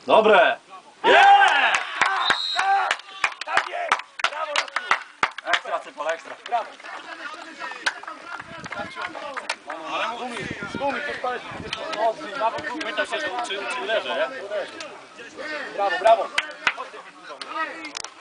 Dobre! Yeah! Tak jest! Brawo, Ekstra, Cypol, ekstra. brawo! Ale gumi, to spaleć. Pyta się, czy leży, nie? Brawo, brawo!